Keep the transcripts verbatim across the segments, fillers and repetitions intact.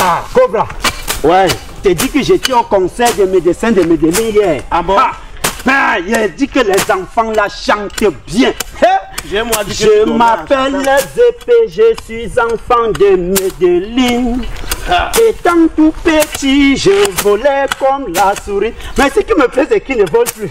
Ah, Cobra. Ouais, je t'ai dit que j'étais au conseil des médecins de Medellín hier. Ah bon? Ah, ben, il a dit que les enfants là chantent bien. J'ai moi dit que je m'appelle Zépé, je suis enfant de Medellín. Ah. Étant tout petit, je volais comme la souris. Mais ce qui me plaît, c'est qu'il ne vole plus.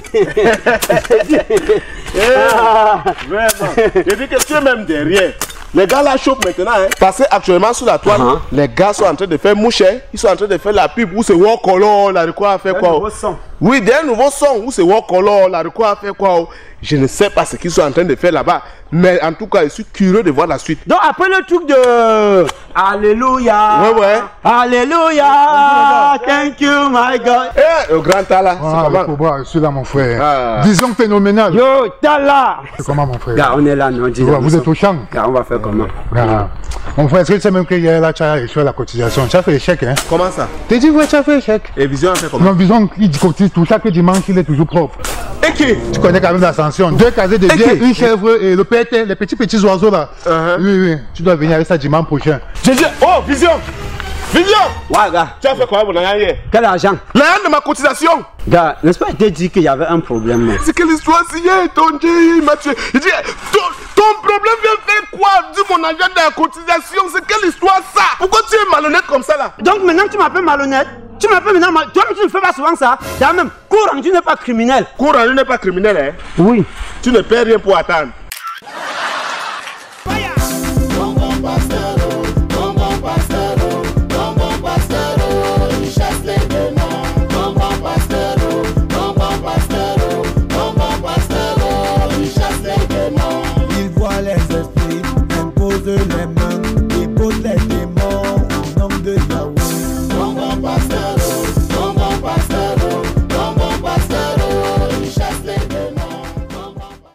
ah. Vraiment. Je dis que tu es même derrière. Les gars là chauffent maintenant, hein. Parce qu'actuellement sur la toile, uh -huh. les gars sont en train de faire mouche, ils sont en train de faire la pub où c'est Walk Color, la quoi à faire quoi. Nouveau son. Oui, d'un nouveau son où c'est Walk Color, la quoi à faire quoi. Je ne sais pas ce qu'ils sont en train de faire là-bas, mais en tout cas, je suis curieux de voir la suite. Donc après le truc de Alléluia. Ouais, ouais. Alléluia. Thank you, my God. Eh, le grand Tala. Ah, le Cobra, je suis là, mon frère. Ah. Disons phénoménal. Yo, Tala. C'est comment, mon frère? Gars, on est là, non? Dis ouais, vous êtes au champ. Gars, on va faire comment? Ah. Mon frère, est-ce que tu sais même qu'il y a là, tu as échoué la cotisation? Tu as fait échec, hein? Comment ça? T'es dit, ouais, tu as fait échec. Et Vision a fait comment? Non, Vision, il cotise tout. Chaque dimanche, il est toujours propre. Et qui? Tu connais quand même l'ascension. Deux casiers de bière, une chèvre et le P T, les petits petits oiseaux là. Uh -huh. Oui, oui. Tu dois venir avec ça dimanche prochain. J'ai dit, oh, Vision! Vision! Ouais, gars. Tu as fait quoi pour l'argent hier? Quel argent? L'argent de ma cotisation! Gars, n'est-ce pas, je t'ai dit qu'il y avait un problème. C'est quelle histoire si hier, ton Dieu, il m'a tué. Il dit, ton, ton problème vient faire quoi? Dis mon argent de la cotisation, c'est quelle histoire ça? Pourquoi tu es malhonnête comme ça là? Donc maintenant tu m'appelles malhonnête? Tu m'appelles maintenant mal... Toi, mais tu ne fais pas souvent ça. D'ailleurs même, cours rendu n'est pas criminel. Cours rendu n'est pas criminel, hein? Oui. Tu ne perds rien pour attendre.